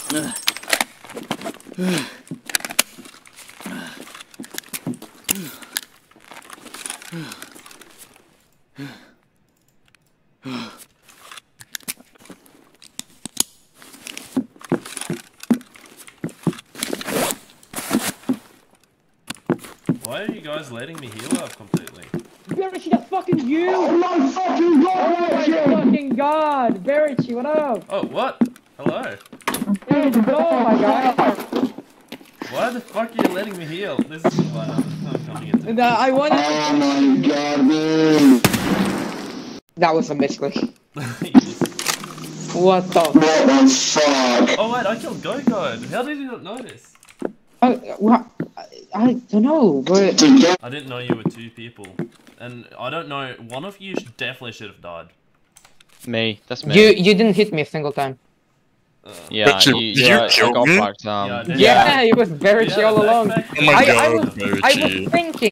Why are you guys letting me heal up completely? Berichi, that's fucking you! Oh my fucking god! Oh my fucking god! Berichi, what up? Oh, what? Hello. Hey, oh my god! Why the fuck are you letting me heal? This is why I'm coming into No, I wanted to... Oh my god, dude! That was a misclick. Jesus. What the? What the fuck? Oh wait, I killed Go-God. How did you not notice? What? I don't know, but... I didn't know you were two people. And I don't know, one of you definitely should have died. Me, that's me. You didn't hit me a single time. Yeah, Did you kill I got me? fucked, Yeah, I did. Yeah, it was Berichi all along. Oh my god, I was thinking.